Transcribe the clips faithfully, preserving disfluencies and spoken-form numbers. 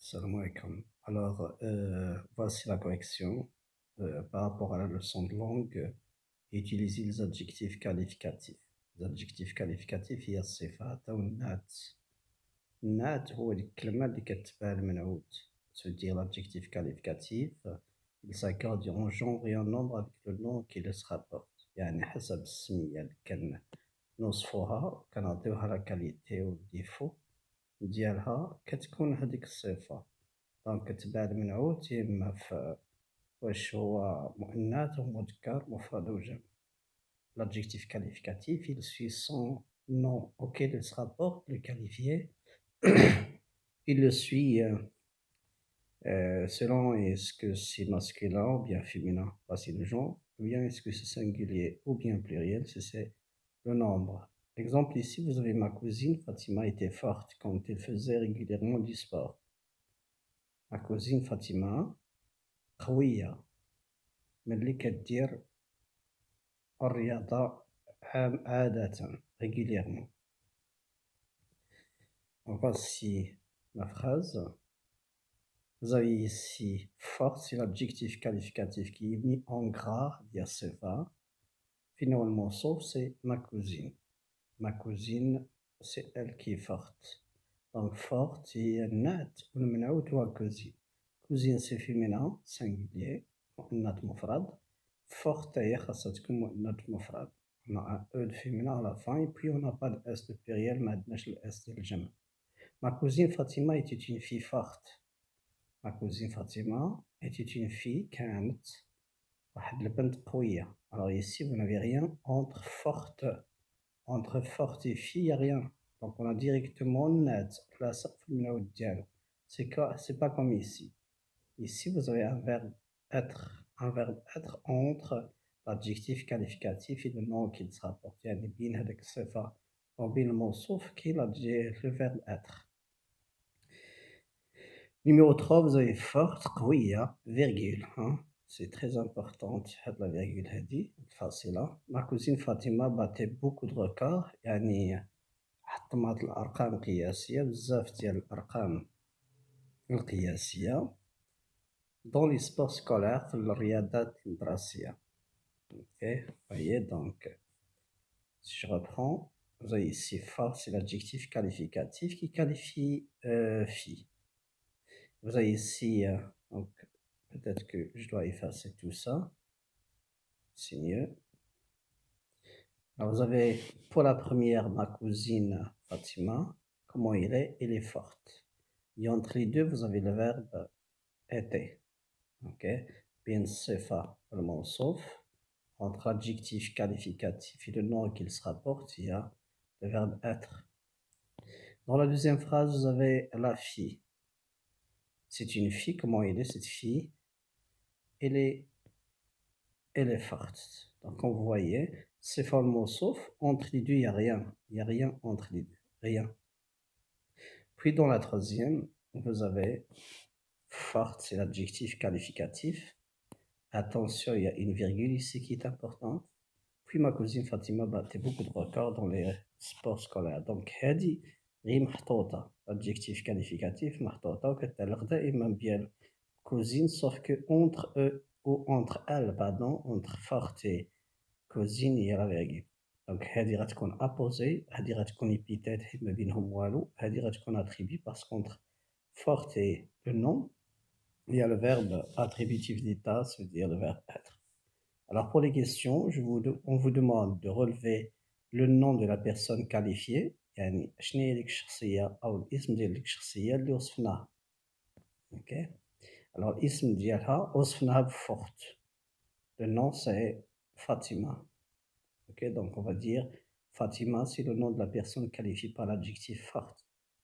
Salam alaikum. Alors, euh, voici la correction euh, par rapport à la leçon de langue. euh, Utiliser les adjectifs qualificatifs. Les adjectifs qualificatifs هي الصفات أو النعت. النعت هو الكلمة اللي كتبان المنعوت. Se dire l'adjectif qualificatif, euh, il s'accorde en genre et en nombre avec le nom qui le se rapporte. يعني حسب السمية اللي كنوصفوها وكنعطيوها لا كاليتي والديفو ديالها كتكون هذيك الصفة. دونك كتبان المنعوت يا إما في واش هو مؤنث أو مذكر مفرد أو جمع. L'adjectif qualificatif, il suit son nom auquel il se rapporte, le qualifié. Il le suit euh, euh, selon est-ce que c'est masculin ou bien féminin, voici le genre, ou bien est-ce que c'est singulier ou bien pluriel, si c'est le nombre. Exemple ici, vous avez ma cousine Fatima était forte quand elle faisait régulièrement du sport. Ma cousine Fatima قوية ملي كدير الرياضة عادة régulièrement. Voici ma phrase. Vous avez ici forte, c'est l'adjectif qualificatif qui est mis en gras via seva. Finalement, sauf c'est ma cousine. Ma cousine, c'est elle qui est forte. Donc forte, c'est nat ou le منعوت ou cousine. Cousine c'est féminin, singulier, مؤنث مفرد. Forte هي خاصها تكون مؤنث مفرد. On a un E de féminin à la fin et puis on n'a pas de S de pluriel, ما عندناش ال S ديال الجمع. Ma cousine Fatima était une fille forte. Ma cousine Fatima était une fille كانت واحد البنت قوية. Alors ici vous n'avez rien entre forte. Entre forte et fille, il n'y a rien. Donc on a directement net, place المنعوت ديالو. C'est quoi, c'est pas comme ici. Ici vous avez un verbe être, un verbe être entre l'adjectif qualificatif et le nom qu'il se rapporte. يعني بين هذاك الصفة وبين الموصوف كي le verbe être. Numéro trois, vous avez forte, قوية, virgule. Hein? C'est très important, la virgule هذه facile. Ma cousine Fatima battait beaucoup de records. يعني حطمت الأرقام القياسية بزاف ديال الأرقام القياسية dans les sports scolaires في الرياضات المدرسية. Ok, voyez donc, si je reprends, vous avez ici forte, c'est l'adjectif qualificatif qui qualifie euh, fille. Vous avez ici, euh, donc peut-être que je dois effacer tout ça, c'est mieux. Alors vous avez pour la première ma cousine Fatima, comment il est? Elle est forte. Et entre les deux, vous avez le verbe était. Ok? Bien sifa, le mot sauf. Entre adjectif qualificatif et le nom qu'il se rapporte, il y a le verbe être. Dans la deuxième phrase, vous avez la fille. C'est une fille, comment elle est cette fille? Elle est, elle est forte. Donc, comme vous voyez, c'est le mot sauf. Entre les deux, il n'y a rien. Il n'y a rien entre les deux. Rien. Puis, dans la troisième, vous avez forte, c'est l'adjectif qualificatif. Attention, il y a une virgule ici qui est importante. Puis, ma cousine Fatima battait beaucoup de records dans les sports scolaires. Donc, هذه غير محطوطة. Adjectif qualificatif محطوطة وكتعلق دائما بيال cousine, sauf que entre eux ou entre elles, pardon, entre forte et cousine, il y a la virgule. Donc, هذه غتكون apposée, هذه غتكون épithète حيت ما بينهم والو, هذه غتكون attribut parce qu'entre forte et le nom, il y a le verbe attributif d'état, c'est-à-dire le verbe être. Alors pour les questions, je vous, on vous demande de relever le nom de la personne qualifiée. يعني شنو هي ديك الشخصية أو الاسم ديال ديك الشخصية اللي وصفناها. Ok. Alors الاسم ديالها وصفناها بفورت. Le nom c'est Fatima. Ok. Donc on va dire Fatima, c'est le nom de la personne qualifiée par l'adjectif forte.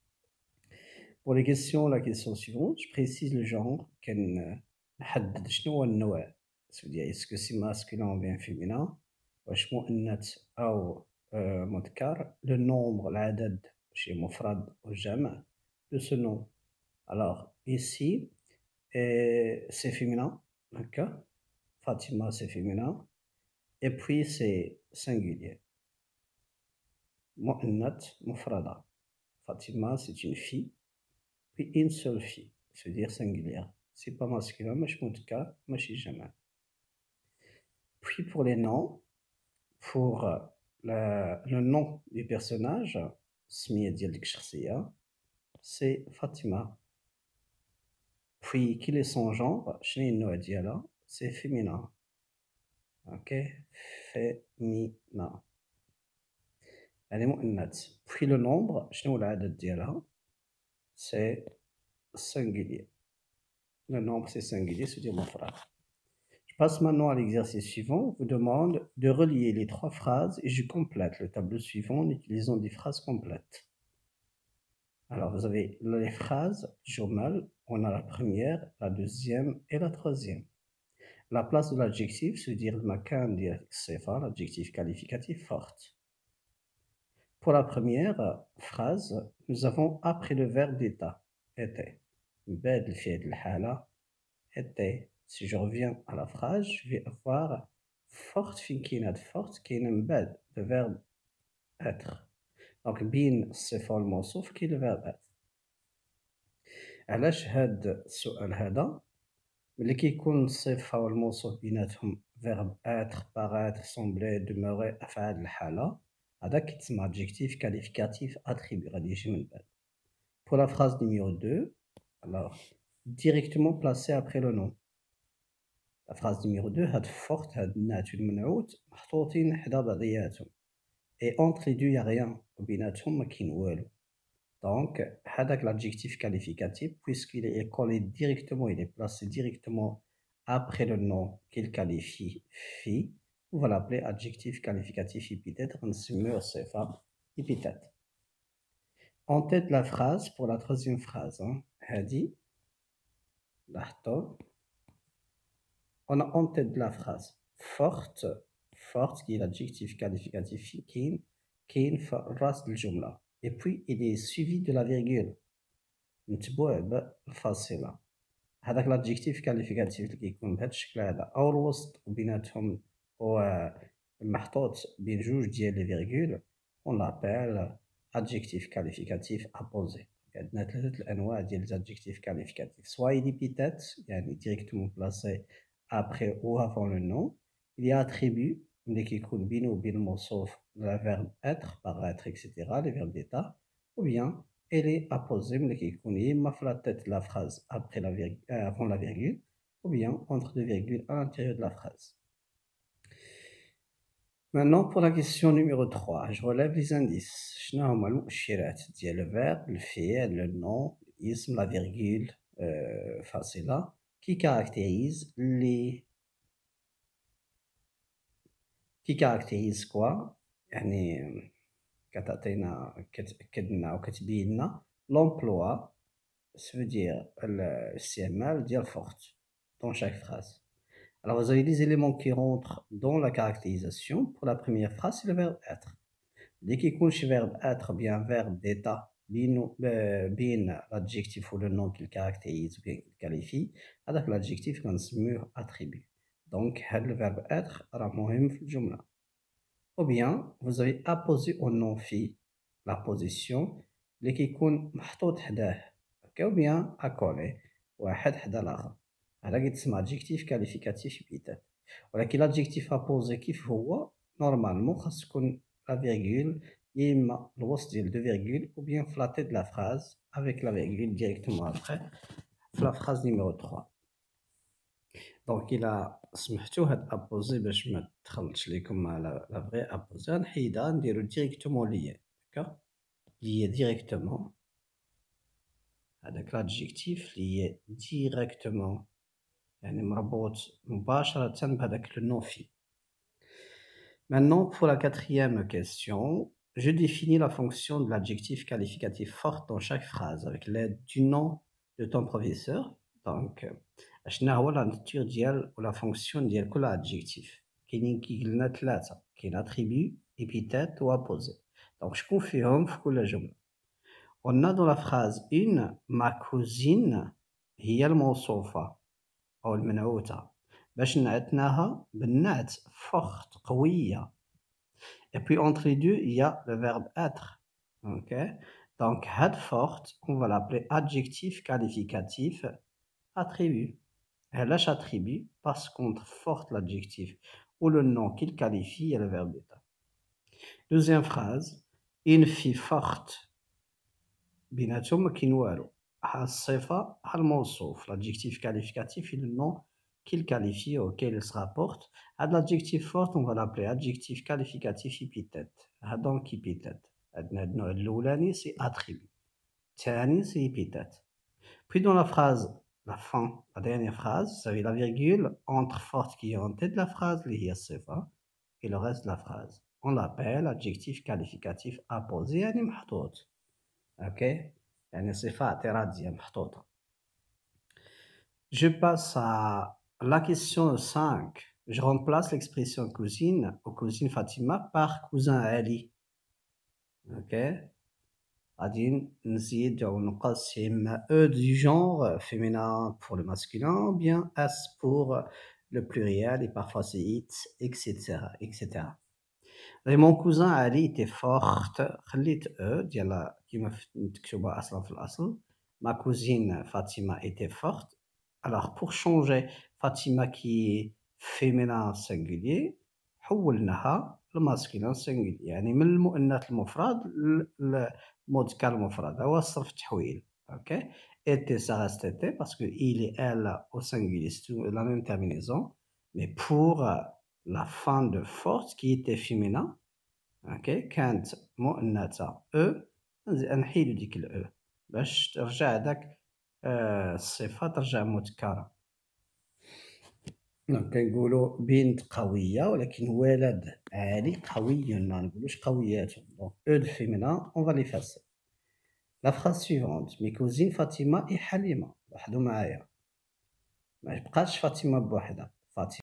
Pour les questions, la question suivante, je précise le genre. كان نحدد شنو هو النوع. C'est-à-dire est-ce que c'est masculin ou bien féminin, واش مؤنث أو مذكر, le nombre, العدد, شي مفرد أو جمع, de ce nom. Alors ici, c'est féminin, d'accord? Fatima c'est féminin, et puis c'est singulier. مؤنث مفردة. Fatima c'est une fille, puis une seule fille. se dire singulière. C'est pas masculin, مش مذكر, ماشي جمع. Puis pour les noms, pour le, le nom du personnage, سمية ديال ديك الشخصية, c'est Fatima. Puis quel est son genre, شنو هي النوع ديالها, c'est féminin. Ok, féminin. يعني مؤنث. Puis le nombre, شنو هو العدد ديالها, c'est singulier. Le nombre c'est singulier, c'est-à-dire مفرد. Je passe maintenant à l'exercice suivant. On vous demande de relier les trois phrases et je complète le tableau suivant en utilisant des phrases complètes. Alors, vous avez les phrases journal. On a la première, la deuxième et la troisième. La place de l'adjectif, c'est-à-dire le makan ديال الصفة, l'adjectif qualificatif forte. Pour la première phrase, nous avons après le verbe d'état, était. بعد الفعل الحالة, était. Si je reviens à la phrase, je vais avoir forte fin كاينة forte كاينة من بعد le verbe être. Donc بين الصفة والموصوف كاين le verbe être. علاش هاد السؤال هذا؟ ملي كيكون الصفة والموصوف بيناتهم verbe être, paraître, sembler, demeurer أفعال الحالة, هذا كيتسمى adjectif qualificatif attribut غادي يجي من بعد. Pour la phrase numéro deux, alors directement placé après le nom. La phrase numéro deux, هاد forte, هاد النعت والمنعوت محطوطين حدا بعضياتهم. Et entre les deux, il n'y a rien. وبيناتهم ما كاين والو. Donc, هذاك l'adjectif qualificatif, puisqu'il est collé directement, il est placé directement après le nom qu'il qualifie fi, on va l'appeler adjectif qualificatif épithète, غنسميوه صفة épithète. En tête de la phrase, pour la troisième phrase, hein, هادي لاحظوا. On a en tête de la phrase forte, forte qui est l'adjectif qualificatif كاين كاين في الراس الجملة. Et puis il est suivi de la virgule. متبوع بالفاصلة. هذاك l'adjectif qualificatif اللي كيكون بهذا الشكل هذا أو الوسط وبيناتهم ومحطوط بين جوج ديال لي فيرغول on l'appelle adjectif qualificatif apposé. عندنا ثلاثة الأنواع ديال l'adjectif qualificatif. Soit il est épithète, يعني directement placé après ou avant le nom. Il y a attribut ملي كيكون بينه وبين الموصوف le verbe être, paraître, et cetera, les verbes d'état, ou bien elle est apposée ملي كيكون يا إما في la tête de la phrase après la virgule, euh, avant la virgule, ou bien entre deux virgules à l'intérieur de la phrase. Maintenant pour la question numéro trois, je relève les indices. شنو هما المؤشرات ديال le verbe, le fi'l, le nom, l'ism, la virgule, euh, فاصلة, qui caractérise les qui caractérise quoi يعني كتعطينا كتأكد لنا وكتبين لنا l'emploi, ça veut dire الاستعمال ديال forte dans chaque phrase. Alors vous avez les éléments qui rentrent dans la caractérisation. Pour la première phrase, c'est le verbe être. Dès qu'il y a un verbe être, bien un verbe d'état, bien l'adjectif ou le nom qu'il caractérise ou bien qu'il qualifie, avec l'adjectif qu'on se met attribut. Donc le verbe être est important dans la jumla. Ou bien vous avez apposé au nom fi la position اللي كيكون محطوط حداه ou bien accolé واحد حدا الاخر. هذا كيتسمى adjectif qualificatif épithète. ولكن l'adjectif apposé كيف هو نورمالمون خاص تكون la virgule يا اما الوسط ديال deux virgules ou bien في la tête de la phrase avec la virgule directement après في la phrase numéro trois. دونك الى سمحتوا هاد ابوزي باش ما تخلطش لكم مع لا فري ابوزي غنحيدها نديرو ديريكتومون ليا داكوغ ليا ديريكتومون هذاك l'adjectif lié directement يعني مربوط مباشرة بهذاك le nom fi. Maintenant pour la quatrième question, je définis la fonction de l'adjectif qualificatif fort dans chaque phrase avec l'aide du nom de ton professeur. Donc شنو هو la nature ديال ولا fonction ديال كل adjectif. كاينين كي قلنا ثلاثة, كاين attribut, épithète ou apposé. Donc شكون فيهم في كل جملة. On a dans la phrase une, ma cousine هي الموصوفة أو المنعوتة باش نعتناها بالنعت forte قوية. Et puis entre les deux il y a le verbe être. Ok. Donc, had forte, on va l'appeler adjectif qualificatif attribut. علاش attribut? Parce qu'entre forte l'adjectif ou le nom qu'il qualifie, il y a le verbe d'état. Deuxième phrase, une fille forte. بيناتهم ما كاين والو. ها الصفة ها الموصوف. L'adjectif qualificatif et le nom qu'il qualifie auquel il se rapporte. هاد l'adjectif forte, on va l'appeler adjectif qualificatif épithète. ها donc épithète. عندنا هاد النوع الأولاني c'est attribut. الثاني c'est épithète. Puis dans la phrase, la fin, la dernière phrase, vous savez la virgule entre forte qui est en tête de la phrase, اللي هي الصفة, et le reste de la phrase. On l'appelle adjectif qualificatif apposé يعني محطوط. Ok? يعني صفة اعتراضية محطوطة. Je passe à la question cinq. Je remplace l'expression cousine ou cousine Fatima par cousin Ali. Ok? غادي نزيد أو نقسم E du genre féminin pour le masculin ou bien S pour le pluriel et parfois c'est it, et cetera et cetera. Et mon cousin Ali était forte. خليت E ديال كيما مكتوبة أصلا في الأصل. Ma cousine Fatima était forte. Alors pour changer Fatima qui est féminin singulier حولناها لماسكولين singulier يعني من المؤنث المفرد للمذكر المفرد هو الصرف التحويل. OK? Était ça reste était parce que il et elle au singulier c'est la même terminaison mais pour la fin de forte qui était féminin OK كانت مؤنثة E نحيدو ديك ال E باش ترجع هداك الصفة ترجع مذكرة. دونك كنقولو بنت قوية ولكن ولد عالي قوي ما نقولوش قويات. دونك E de féminin on va l'effacer. La phrase suivante mes cousines Fatima et Halima لاحظوا معايا ما يبقاش فاطمة بوحدها. فاطمة